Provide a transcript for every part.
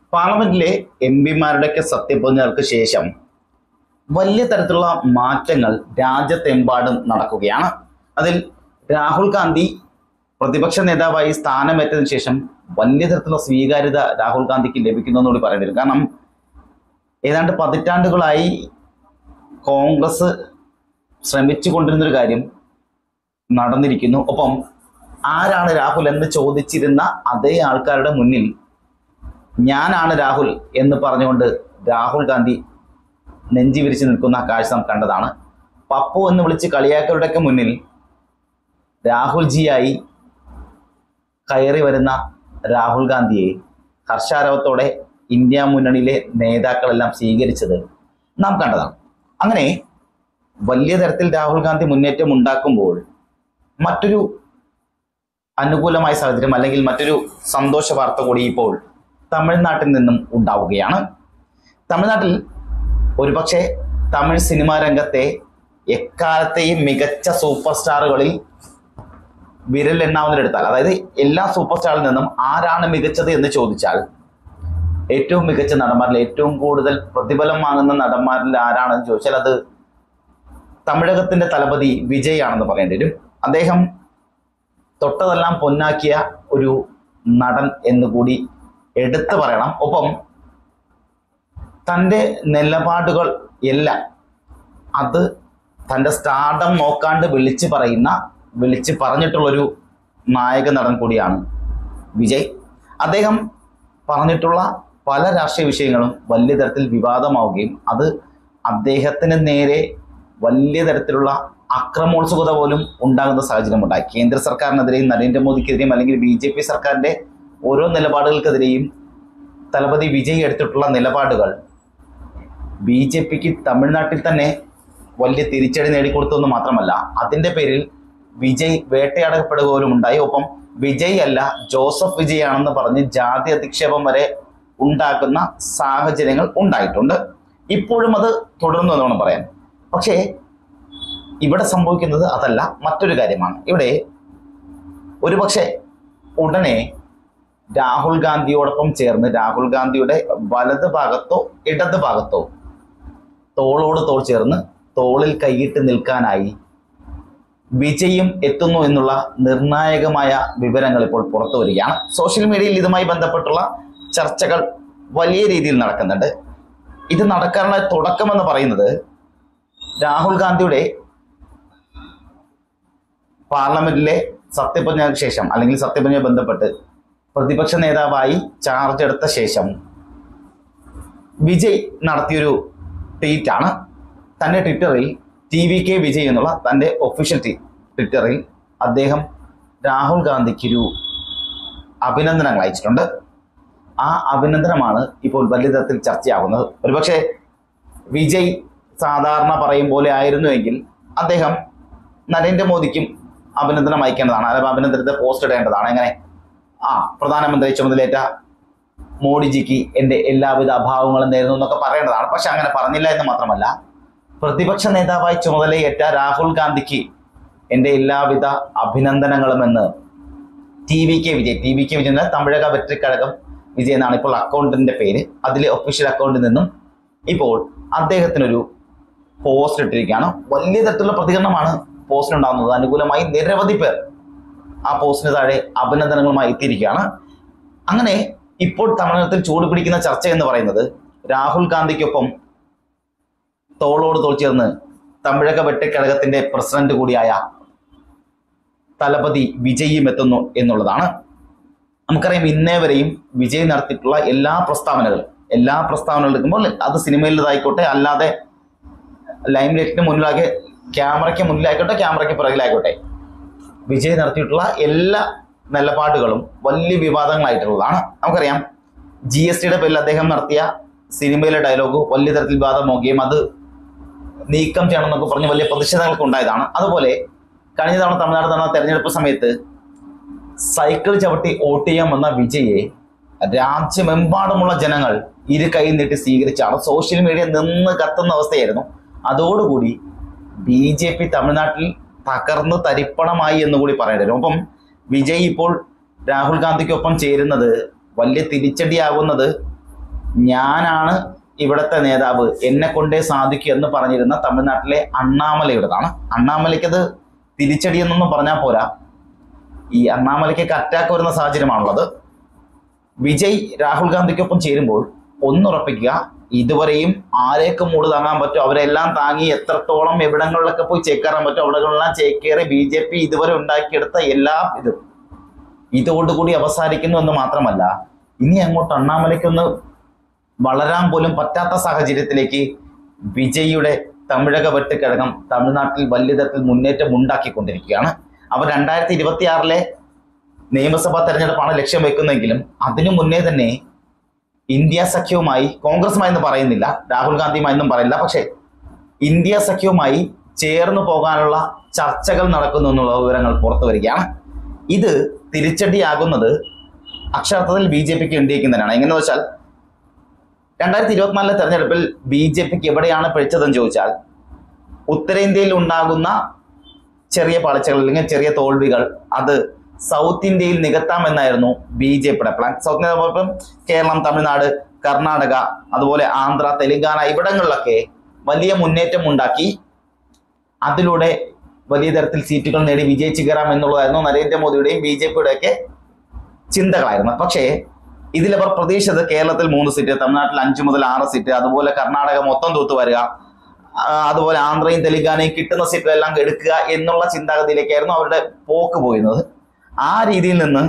പാർലമെന്റിലെ എം പിമാരുടെയൊക്കെ സത്യപ്രതിജ്ഞകൾക്ക് ശേഷം വലിയ തരത്തിലുള്ള മാറ്റങ്ങൾ രാജ്യത്തെമ്പാടും നടക്കുകയാണ്. അതിൽ രാഹുൽ ഗാന്ധി പ്രതിപക്ഷ നേതാവായി സ്ഥാനമേറ്റതിനു ശേഷം വലിയ തരത്തിലുള്ള സ്വീകാര്യത രാഹുൽ ഗാന്ധിക്ക് ലഭിക്കുന്നതെന്നുകൂടി പറയേണ്ടി വരും. കാരണം ഏതാണ്ട് പതിറ്റാണ്ടുകളായി കോൺഗ്രസ് ശ്രമിച്ചു കൊണ്ടിരുന്നൊരു കാര്യം നടന്നിരിക്കുന്നു. ഒപ്പം ആരാണ് രാഹുൽ എന്ന് ചോദിച്ചിരുന്ന അതേ ആൾക്കാരുടെ മുന്നിൽ ഞാനാണ് രാഹുൽ എന്ന് പറഞ്ഞുകൊണ്ട് രാഹുൽ ഗാന്ധി നെഞ്ചി വിരിച്ച് നിൽക്കുന്ന കാഴ്ച നാം കണ്ടതാണ്. പപ്പു എന്ന് വിളിച്ച് കളിയാക്കലുടെയൊക്കെ മുന്നിൽ രാഹുൽജിയായി കയറി വരുന്ന രാഹുൽ ഗാന്ധിയെ ഹർഷാരവത്തോടെ ഇന്ത്യ മുന്നണിയിലെ നേതാക്കളെല്ലാം സ്വീകരിച്ചത് നാം കണ്ടതാണ്. അങ്ങനെ വലിയ തരത്തിൽ രാഹുൽ ഗാന്ധി മുന്നേറ്റം ഉണ്ടാക്കുമ്പോൾ മറ്റൊരു അനുകൂലമായ സാഹചര്യം അല്ലെങ്കിൽ മറ്റൊരു സന്തോഷ വാർത്ത കൂടി ഇപ്പോൾ തമിഴ്നാട്ടിൽ നിന്നും ഉണ്ടാവുകയാണ്. തമിഴ്നാട്ടിൽ ഒരുപക്ഷെ തമിഴ് സിനിമാ രംഗത്തെ എക്കാലത്തെയും മികച്ച സൂപ്പർ സ്റ്റാറുകളിൽ വിരലെണ്ണാവുന്നതിലെടുത്താൽ, അതായത് എല്ലാ സൂപ്പർ സ്റ്റാറിൽ നിന്നും ആരാണ് മികച്ചത് എന്ന് ചോദിച്ചാൽ ഏറ്റവും മികച്ച നടന്മാരിൽ ഏറ്റവും കൂടുതൽ പ്രതിഫലം വാങ്ങുന്ന നടന്മാരിൽ ആരാണെന്ന് ചോദിച്ചാൽ അത് തമിഴകത്തിന്റെ തലപതി വിജയ് ആണെന്ന് പറയേണ്ടി വരും. അദ്ദേഹം തൊട്ടതെല്ലാം പൊന്നാക്കിയ ഒരു നടൻ എന്നുകൂടി എടുത്തു പറയണം. ഒപ്പം തൻ്റെ നിലപാടുകൾ എല്ലാം അത് തൻ്റെ സ്റ്റാർഡം നോക്കാണ്ട് വിളിച്ച് പറഞ്ഞിട്ടുള്ളൊരു നായക നടൻ കൂടിയാണ് വിജയ്. അദ്ദേഹം പറഞ്ഞിട്ടുള്ള പല രാഷ്ട്രീയ വിഷയങ്ങളും വലിയ തരത്തിൽ വിവാദമാവുകയും അത് അദ്ദേഹത്തിന് നേരെ വലിയ തരത്തിലുള്ള അക്രമോത്സുകത പോലും ഉണ്ടാകുന്ന സാഹചര്യം ഉണ്ടായി. കേന്ദ്ര സർക്കാരിനെതിരെയും നരേന്ദ്രമോദിക്കെതിരെയും അല്ലെങ്കിൽ BJP സർക്കാരിൻ്റെ ഓരോ നിലപാടുകൾക്കെതിരെയും തലപതി വിജയ് എടുത്തിട്ടുള്ള നിലപാടുകൾ BJPക്ക് തമിഴ്നാട്ടിൽ തന്നെ വലിയ തിരിച്ചടി നേടിക്കൊടുത്തെന്ന് മാത്രമല്ല അതിൻ്റെ പേരിൽ വിജയ് വേട്ടയാടപ്പെടുക പോലും ഉണ്ടായി. ഒപ്പം വിജയ് അല്ല ജോസഫ് വിജയ് ആണെന്ന് പറഞ്ഞ് ജാതി അധിക്ഷേപം വരെ ഉണ്ടാക്കുന്ന സാഹചര്യങ്ങൾ ഉണ്ടായിട്ടുണ്ട്. ഇപ്പോഴും അത് തുടർന്നു എന്ന് വേണം പറയാൻ. പക്ഷേ ഇവിടെ സംഭവിക്കുന്നത് അതല്ല, മറ്റൊരു കാര്യമാണ്. ഇവിടെ ഒരുപക്ഷെ ഉടനെ രാഹുൽ ഗാന്ധിയോടൊപ്പം ചേർന്ന് രാഹുൽ ഗാന്ധിയുടെ വലത് ഭാഗത്തോ ഇടത് ഭാഗത്തോ തോളോട് തോൾ ചേർന്ന് തോളിൽ കൈയിട്ട് നിൽക്കാനായി വിജയും എത്തുന്നു എന്നുള്ള നിർണായകമായ വിവരങ്ങൾ ഇപ്പോൾ പുറത്തു വരികയാണ്. സോഷ്യൽ മീഡിയയിൽ ഇതുമായി ബന്ധപ്പെട്ടുള്ള ചർച്ചകൾ വലിയ രീതിയിൽ നടക്കുന്നുണ്ട്. ഇത് നടക്കാനുള്ള തുടക്കമെന്ന് പറയുന്നത് രാഹുൽ ഗാന്ധിയുടെ പാർലമെന്റിലെ സത്യപ്രതിജ്ഞയ്ക്ക് ശേഷം അല്ലെങ്കിൽ സത്യപ്രതിജ്ഞ ബന്ധപ്പെട്ട് പ്രതിപക്ഷ നേതാവായി ചാർജ് എടുത്ത ശേഷം വിജയ് നടത്തിയൊരു ട്വീറ്റാണ്. തൻ്റെ ട്വിറ്ററിൽ TVK വിജയ് എന്നുള്ള തൻ്റെ ഒഫീഷ്യൽ ട്വിറ്ററിൽ അദ്ദേഹം രാഹുൽ ഗാന്ധിക്കൊരു അഭിനന്ദനങ്ങൾ അയച്ചിട്ടുണ്ട്. ആ അഭിനന്ദനമാണ് ഇപ്പോൾ വലിയ തരത്തിൽ ചർച്ചയാകുന്നത്. ഒരുപക്ഷെ വിജയ് സാധാരണ പറയും പോലെ ആയിരുന്നുവെങ്കിൽ അദ്ദേഹം നരേന്ദ്രമോദിക്കും അഭിനന്ദനം അയക്കേണ്ടതാണ്, അല്ലെങ്കിൽ അഭിനന്ദനത്തെ പോസ്റ്റ് ഇടേണ്ടതാണ്. എങ്ങനെ പ്രധാനമന്ത്രി ചുമതലയേറ്റ മോഡിജിക്ക് എൻ്റെ എല്ലാവിധ അഭാവങ്ങളും നേരുന്നു എന്നൊക്കെ പറയേണ്ടതാണ്. പക്ഷെ അങ്ങനെ പറഞ്ഞില്ല എന്ന് മാത്രമല്ല, പ്രതിപക്ഷ നേതാവായി ചുമതലയേറ്റ രാഹുൽ ഗാന്ധിക്ക് എൻ്റെ എല്ലാവിധ അഭിനന്ദനങ്ങളും എന്ന് TVK വിജയ് തമിഴക വെട്രിക്കഴകം വിജയ് എന്നാണ് ഇപ്പോൾ അക്കൗണ്ടിന്റെ പേര്. അതിലെ ഒഫീഷ്യൽ അക്കൗണ്ടിൽ നിന്നും ഇപ്പോൾ അദ്ദേഹത്തിനൊരു പോസ്റ്റ് ഇട്ടിരിക്കുകയാണ്. വലിയ തരത്തിലുള്ള പ്രതികരണമാണ് പോസ്റ്റിനുണ്ടാകുന്നത്. അനുകൂലമായി നിരവധി പേർ ആ പോസ്റ്റിന് താഴെ അഭിനന്ദനങ്ങളുമായി എത്തിയിരിക്കുകയാണ്. അങ്ങനെ ഇപ്പോൾ തമിഴകത്തിൽ ചൂട് പിടിക്കുന്ന ചർച്ച എന്ന് പറയുന്നത് രാഹുൽ ഗാന്ധിക്കൊപ്പം തോളോട് തോൾ ചേർന്ന് തമിഴക വെട്ടിക്കഴകത്തിന്റെ പ്രസിഡന്റ് കൂടിയായ തലപതി വിജയും എത്തുന്നു എന്നുള്ളതാണ്. നമുക്കറിയാം, ഇന്നേ വരെയും വിജയ് നടത്തിയിട്ടുള്ള എല്ലാ പ്രസ്താവനകൾ എടുക്കുമ്പോൾ അത് സിനിമയിലേതായിക്കോട്ടെ, അല്ലാതെ ലൈം ലൈറ്റിന് മുന്നിലാകെ ക്യാമറയ്ക്ക് മുന്നിലായിക്കോട്ടെ, ക്യാമറയ്ക്ക് പിറകിലായിക്കോട്ടെ, വിജയ് നടത്തിയിട്ടുള്ള എല്ലാ നിലപാടുകളും വലിയ വിവാദങ്ങളായിട്ടുള്ളതാണ്. നമുക്കറിയാം, GSTയുടെ പേരിൽ അദ്ദേഹം നടത്തിയ സിനിമയിലെ ഡയലോഗ് വലിയ തരത്തിൽ വിവാദമാവുകയും അത് നീക്കം ചെയ്യണമെന്നൊക്കെ പറഞ്ഞ് വലിയ പ്രതിഷേധങ്ങളൊക്കെ ഉണ്ടായതാണ്. അതുപോലെ കഴിഞ്ഞ തവണ തമിഴ്നാട് നടന്ന തെരഞ്ഞെടുപ്പ് സമയത്ത് സൈക്കിൾ ചവിട്ടി വോട്ട് ചെയ്യാൻ വന്ന വിജയെ രാജ്യമെമ്പാടുമുള്ള ജനങ്ങൾ ഇരു കൈ നീട്ടി സ്വീകരിച്ചാണ്. സോഷ്യൽ മീഡിയ നിന്ന് കത്തുന്ന അവസ്ഥയായിരുന്നു. അതോടുകൂടി BJP തമിഴ്നാട്ടിൽ തകർന്ന് തരിപ്പണമായി എന്നുകൂടി പറയേണ്ടി വരും. ഒപ്പം വിജയ് ഇപ്പോൾ രാഹുൽ ഗാന്ധിക്കൊപ്പം ചേരുന്നത് വലിയ തിരിച്ചടിയാകുന്നത് ഞാനാണ് ഇവിടുത്തെ നേതാവ്, എന്നെ കൊണ്ടേ സാധിക്കൂ എന്ന് പറഞ്ഞിരുന്ന തമിഴ്നാട്ടിലെ അണ്ണാമലയുടേതാണ്. അണ്ണാമലയ്ക്കത് തിരിച്ചടിയെന്നൊന്നും പറഞ്ഞാൽ പോരാ, ഈ അണ്ണാമലയ്ക്ക് അറ്റാക്ക് വരുന്ന സാഹചര്യമാണുള്ളത്. വിജയ് രാഹുൽ ഗാന്ധിക്കൊപ്പം ചേരുമ്പോൾ ഒന്നുറപ്പിക്കുക, ഇതുവരെയും ആരെയൊക്കെ മൂട് താങ്ങാൻ പറ്റും അവരെല്ലാം താങ്ങി എത്രത്തോളം എവിടങ്ങളിലൊക്കെ പോയി ചേക്കേറാൻ പറ്റും അവിടങ്ങളെല്ലാം ചേക്കേറി BJP ഇതുവരെ ഉണ്ടാക്കിയെടുത്ത എല്ലാ ഇതോടുകൂടി അവസാനിക്കുന്നു എന്ന് മാത്രമല്ല, ഇനി അങ്ങോട്ട് അണ്ണാമലയ്ക്കൊന്ന് വളരാൻ പോലും പറ്റാത്ത സാഹചര്യത്തിലേക്ക് വിജയിയുടെ തമിഴക വെട്ടുകഴകം തമിഴ്നാട്ടിൽ വലിയ തരത്തിൽ മുന്നേറ്റം ഉണ്ടാക്കിക്കൊണ്ടിരിക്കുകയാണ്. അവർ 2026 നിയമസഭാ തെരഞ്ഞെടുപ്പാണ് ലക്ഷ്യം വെക്കുന്നതെങ്കിലും അതിനു മുന്നേ തന്നെ ഇന്ത്യ സഖ്യവുമായി, കോൺഗ്രസുമായി എന്ന് പറയുന്നില്ല, രാഹുൽ ഗാന്ധിയുമായി എന്നും പറയില്ല, പക്ഷേ ഇന്ത്യ സഖ്യവുമായി ചേർന്ന് പോകാനുള്ള ചർച്ചകൾ നടക്കുന്നു എന്നുള്ള വിവരങ്ങൾ പുറത്തു വരികയാണ്. ഇത് തിരിച്ചടിയാകുന്നത് അക്ഷരാർത്ഥത്തിൽ BJPക്ക് NDAക്ക് തന്നെയാണ്. എങ്ങനെയെന്ന് വെച്ചാൽ 2024 തെരഞ്ഞെടുപ്പിൽ BJPക്ക് എവിടെയാണ് പിഴച്ചതെന്ന് ചോദിച്ചാൽ, ഉത്തരേന്ത്യയിൽ ഉണ്ടാകുന്ന ചെറിയ പാളിച്ചകൾ അല്ലെങ്കിൽ ചെറിയ തോൽവികൾ അത് സൗത്ത് ഇന്ത്യയിൽ നികത്താമെന്നായിരുന്നു BJPയുടെ plan. South India Keralam, Tamil Nadu, Karnataka, അതുപോലെ ആന്ധ്ര, തെലങ്കാന ഇവിടങ്ങളിലൊക്കെ വലിയ മുന്നേറ്റം ഉണ്ടാക്കി അതിലൂടെ വലിയ തരത്തിൽ സീറ്റുകൾ നേടി വിജയിച്ചു കയറാം എന്നുള്ളതായിരുന്നു നരേന്ദ്രമോദിയുടെയും BJPയുടെയൊക്കെ ചിന്തകളായിരുന്നു. പക്ഷേ ഇതിലവർ പ്രതീക്ഷിച്ചത് കേരളത്തിൽ 3 സീറ്റ്, തമിഴ്നാട്ടിൽ 5 മുതൽ 6 സീറ്റ്, അതുപോലെ കർണാടക മൊത്തം തൂത്തു വരിക, അതുപോലെ ആന്ധ്രയും തെലങ്കാനയും കിട്ടുന്ന സീറ്റുകളെല്ലാം എടുക്കുക എന്നുള്ള ചിന്താഗതിയിലേക്കായിരുന്നു അവരുടെ പോക്ക് പോയിരുന്നത്. ആ രീതിയിൽ നിന്ന്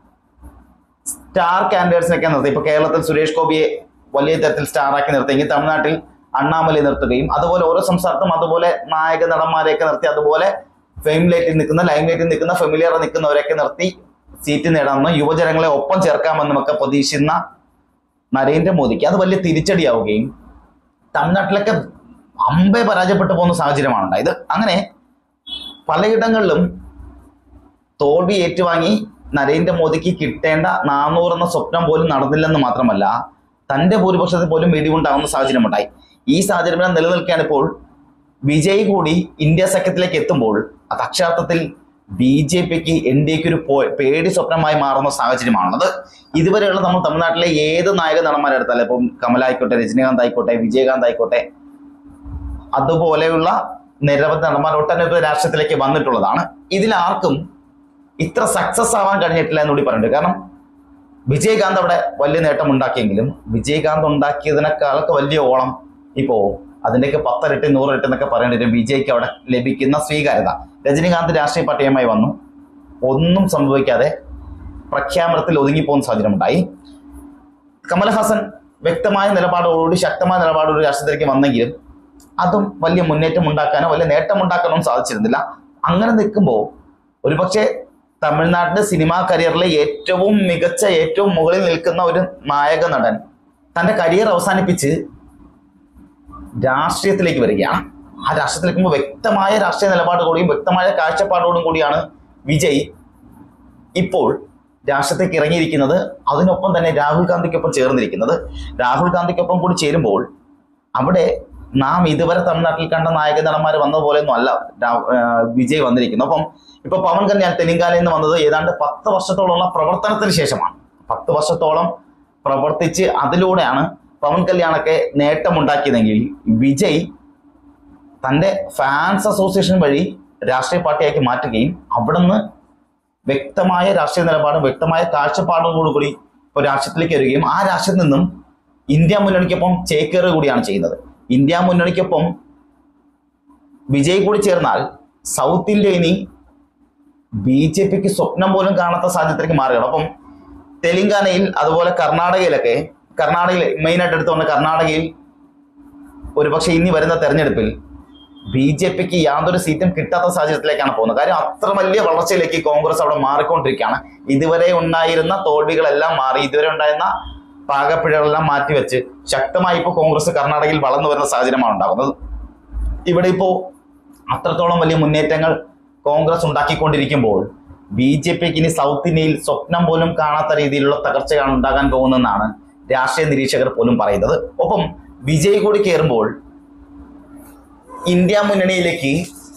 സ്റ്റാർ കാൻഡിഡേറ്റ്സിനൊക്കെ നിർത്തി. ഇപ്പൊ കേരളത്തിൽ സുരേഷ് ഗോപിയെ വലിയ തരത്തിൽ സ്റ്റാറാക്കി നിർത്തിയെങ്കിൽ തമിഴ്നാട്ടിൽ അണ്ണാമലയെ നിർത്തുകയും അതുപോലെ ഓരോ സംസ്ഥാനത്തും അതുപോലെ നായക നടന്മാരെയൊക്കെ നിർത്തി, അതുപോലെ ലൈംലൈറ്റിൽ നിൽക്കുന്ന ഫെമിലിയർ നിൽക്കുന്നവരെയൊക്കെ നിർത്തി സീറ്റ് നേടാമെന്നും യുവജനങ്ങളെ ഒപ്പം ചേർക്കാമെന്നുമൊക്കെ പ്രതീക്ഷിക്കുന്ന നരേന്ദ്രമോദിക്ക് അത് വലിയ തിരിച്ചടിയാവുകയും തമിഴ്നാട്ടിലൊക്കെ അമ്പെ പരാജയപ്പെട്ടു പോകുന്ന സാഹചര്യമാണ് ഉണ്ടായത്. അങ്ങനെ പലയിടങ്ങളിലും തോൽവി ഏറ്റുവാങ്ങി നരേന്ദ്രമോദിക്ക് കിട്ടേണ്ട 400 എന്ന സ്വപ്നം പോലും നടന്നില്ലെന്ന് മാത്രമല്ല, തന്റെ ഭൂരിപക്ഷത്തിൽ പോലും ഇടിവുണ്ടാകുന്ന സാഹചര്യമുണ്ടായി. ഈ സാഹചര്യം നിലനിൽക്കുകയാണ്. ഇപ്പോൾ വിജയ് കൂടി ഇന്ത്യ സഖ്യത്തിലേക്ക് എത്തുമ്പോൾ അത് അക്ഷരാർത്ഥത്തിൽ BJPക്ക് NDAക്ക് ഒരു പേടി സ്വപ്നമായി മാറുന്ന സാഹചര്യമാണുള്ളത്. ഇതുവരെയുള്ള നമ്മൾ തമിഴ്നാട്ടിലെ ഏത് നായക നടന്മാരെ എടുത്താലും, ഇപ്പം കമൽ ആയിക്കോട്ടെ, രജനീകാന്ത് ആയിക്കോട്ടെ, വിജയകാന്ത് ആയിക്കോട്ടെ, അതുപോലെയുള്ള നിരവധി നടന്മാർ ഒട്ടനവധി രാഷ്ട്രീയത്തിലേക്ക് വന്നിട്ടുള്ളതാണ്. ഇതിലാർക്കും ഇത്ര സക്സസ് ആവാൻ കഴിഞ്ഞിട്ടില്ല എന്നുകൂടി പറയുന്നുണ്ട്. കാരണം വിജയകാന്ത് അവിടെ വലിയ നേട്ടം ഉണ്ടാക്കിയെങ്കിലും വിജയകാന്ത് ഉണ്ടാക്കിയതിനേക്കാളൊക്കെ വലിയ ഓളം ഇപ്പോൾ അതിൻ്റെയൊക്കെ 10 ഇരട്ടി 100 ഇരട്ടി എന്നൊക്കെ പറയേണ്ടി വരും വിജയ്ക്ക് അവിടെ ലഭിക്കുന്ന സ്വീകാര്യത. രജനീകാന്ത് രാഷ്ട്രീയ പാർട്ടിയുമായി വന്നു, ഒന്നും സംഭവിക്കാതെ പ്രഖ്യാപനത്തിൽ ഒതുങ്ങിപ്പോകുന്ന സാഹചര്യം ഉണ്ടായി. കമൽഹാസൻ വ്യക്തമായ നിലപാടോടുകൂടി ശക്തമായ നിലപാടോടുകൂടി രാഷ്ട്രീയത്തിലേക്ക് വന്നെങ്കിലും അതും വലിയ മുന്നേറ്റം ഉണ്ടാക്കാനോ വലിയ നേട്ടം ഉണ്ടാക്കാനോ സാധിച്ചിരുന്നില്ല. അങ്ങനെ നിൽക്കുമ്പോൾ ഒരുപക്ഷെ തമിഴ്നാട്ടിലെ സിനിമാ കരിയറിലെ ഏറ്റവും മികച്ച, ഏറ്റവും മുകളിൽ നിൽക്കുന്ന ഒരു നായക നടൻ തൻ്റെ കരിയർ അവസാനിപ്പിച്ച് രാഷ്ട്രീയത്തിലേക്ക് വരികയാണ്. ആ രാഷ്ട്രീയത്തിലേക്ക് വ്യക്തമായ രാഷ്ട്രീയ നിലപാടോടുകൂടിയും വ്യക്തമായ കാഴ്ചപ്പാടോടും കൂടിയാണ് വിജയ് ഇപ്പോൾ രാഷ്ട്രീയത്തേക്ക് ഇറങ്ങിയിരിക്കുന്നത്. അതിനൊപ്പം തന്നെ രാഹുൽ ഗാന്ധിക്കൊപ്പം ചേർന്നിരിക്കുന്നത്. രാഹുൽ ഗാന്ധിക്കൊപ്പം കൂടി ചേരുമ്പോൾ അവിടെ നാം ഇതുവരെ തമിഴ്നാട്ടിൽ കണ്ട നായക നടന്മാർ വന്നതുപോലെയൊന്നും അല്ല വിജയ് വന്നിരിക്കുന്നു. അപ്പം ഇപ്പൊ പവൻ കല്യാൺ തെലങ്കാനയിൽ നിന്ന് വന്നത് ഏതാണ്ട് 10 വർഷത്തോളമുള്ള പ്രവർത്തനത്തിന് ശേഷമാണ്. 10 വർഷത്തോളം പ്രവർത്തിച്ച് അതിലൂടെയാണ് പവൻ കല്യാണൊക്കെ നേട്ടമുണ്ടാക്കിയതെങ്കിൽ വിജയ് തൻ്റെ ഫാൻസ് അസോസിയേഷൻ വഴി രാഷ്ട്രീയ പാർട്ടിയാക്കി മാറ്റുകയും അവിടുന്ന് വ്യക്തമായ രാഷ്ട്രീയ നിലപാടും വ്യക്തമായ കാഴ്ചപ്പാടോടുകൂടി ഇപ്പോൾ രാഷ്ട്രീയത്തിലേക്ക് വരികയും ആ രാഷ്ട്രീയത്തിൽ നിന്നും ഇന്ത്യ മുന്നണിക്കൊപ്പം ചേക്കേറുക കൂടിയാണ് ചെയ്യുന്നത്. ഇന്ത്യ മുന്നണിക്കൊപ്പം വിജയ് കൂടി ചേർന്നാൽ സൗത്ത് ഇന്ത്യ ഇനി BJPക്ക് സ്വപ്നം പോലും കാണാത്ത സാഹചര്യത്തിലേക്ക് മാറുകയാണ്. അപ്പം തെലങ്കാനയിൽ അതുപോലെ കർണാടകയിൽ മെയിനായിട്ട് എടുത്തുകൊണ്ട് കർണാടകയിൽ ഒരുപക്ഷെ ഇനി വരുന്ന തെരഞ്ഞെടുപ്പിൽ BJPക്ക് യാതൊരു സീറ്റും കിട്ടാത്ത സാഹചര്യത്തിലേക്കാണ് പോകുന്നത്. കാര്യം അത്ര വലിയ വളർച്ചയിലേക്ക് കോൺഗ്രസ് അവിടെ മാറിക്കൊണ്ടിരിക്കുകയാണ്. ഇതുവരെ ഉണ്ടായിരുന്ന തോൽവികളെല്ലാം മാറി, ഇതുവരെ ഉണ്ടായിരുന്ന പാകപ്പിഴകളെല്ലാം മാറ്റിവെച്ച് ശക്തമായി ഇപ്പോൾ കോൺഗ്രസ് കർണാടകയിൽ വളർന്നു വരുന്ന സാഹചര്യമാണ് ഉണ്ടാകുന്നത്. ഇവിടെ ഇപ്പോൾ അത്രത്തോളം വലിയ മുന്നേറ്റങ്ങൾ കോൺഗ്രസ് ഉണ്ടാക്കിക്കൊണ്ടിരിക്കുമ്പോൾ BJPക്ക് ഇനി സൗത്ത് ഇന്ത്യയിൽ സ്വപ്നം പോലും കാണാത്ത രീതിയിലുള്ള തകർച്ചയാണ് ഉണ്ടാകാൻ പോകുന്നതെന്നാണ് രാഷ്ട്രീയ നിരീക്ഷകർ പോലും പറയുന്നത്. ഒപ്പം വിജയ് കൂടി കയറുമ്പോൾ ഇന്ത്യ മുന്നണിയിലേക്ക്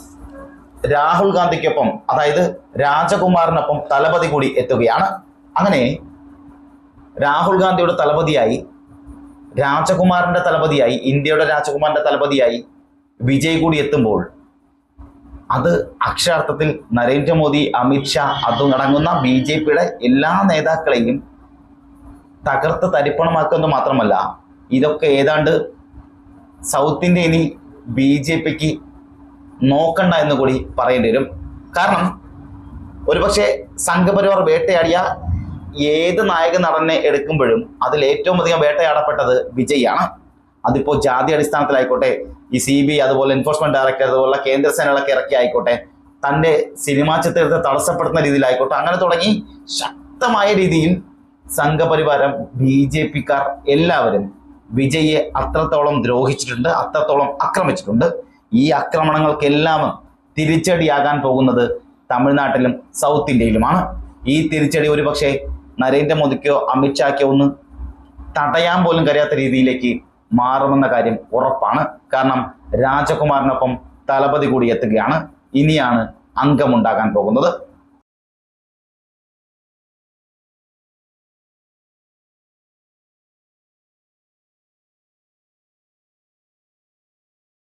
രാഹുൽ ഗാന്ധിക്കൊപ്പം, അതായത് രാജകുമാറിനൊപ്പം തലപതി കൂടി എത്തുകയാണ്. അങ്ങനെ രാഹുൽ ഗാന്ധിയുടെ തലപതിയായി രാജകുമാരന്റെ തലപതിയായി, ഇന്ത്യയുടെ രാജകുമാരന്റെ തലപതിയായി വിജയ് കൂടി എത്തുമ്പോൾ അത് അക്ഷരാർത്ഥത്തിൽ നരേന്ദ്രമോദി, അമിത്ഷാ അതുമടങ്ങുന്ന BJPയുടെ എല്ലാ നേതാക്കളെയും തകർത്ത് തരിപ്പണമാക്കുന്നത് മാത്രമല്ല, ഇതൊക്കെ ഏതാണ്ട് സൗത്ത് ഇന്ത്യ ഇനി BJPക്ക് നോക്കണ്ട എന്ന് കൂടി പറയേണ്ടി വരും. കാരണം ഒരുപക്ഷെ സംഘപരിവാർ വേട്ടയാടിയ ഏത് നായക നടനെ എടുക്കുമ്പോഴും അതിൽ ഏറ്റവും അധികം വേട്ടയാടപ്പെട്ടത് വിജയാണ്. അതിപ്പോൾ ജാതി അടിസ്ഥാനത്തിലായിക്കോട്ടെ, ഈ CBI അതുപോലെ എൻഫോഴ്സ്മെന്റ് ഡയറക്ടർ അതുപോലുള്ള കേന്ദ്രസേനകളൊക്കെ ഇറക്കി ആയിക്കോട്ടെ, തൻ്റെ സിനിമാ ചിത്രത്തെ തടസ്സപ്പെടുത്തുന്ന രീതിയിലായിക്കോട്ടെ, അങ്ങനെ തുടങ്ങി ശക്തമായ രീതിയിൽ സംഘപരിവാരം BJPക്കാർ എല്ലാവരും വിജയെ അത്രത്തോളം ദ്രോഹിച്ചിട്ടുണ്ട്, അത്രത്തോളം ആക്രമിച്ചിട്ടുണ്ട്. ഈ ആക്രമണങ്ങൾക്കെല്ലാം തിരിച്ചടിയാകാൻ പോകുന്നത് തമിഴ്നാട്ടിലും സൗത്ത് ഇന്ത്യയിലുമാണ്. ഈ തിരിച്ചടി ഒരുപക്ഷെ നരേന്ദ്രമോദിക്കോ അമിത്ഷാക്കോ ഒന്ന് തടയാൻ പോലും കഴിയാത്ത രീതിയിലേക്ക് മാറുമെന്ന കാര്യം ഉറപ്പാണ്. കാരണം രാജകുമാരനൊപ്പം തലപതി കൂടി എത്തുകയാണ്. ഇനിയാണ് അംഗമുണ്ടാകാൻ പോകുന്നത്.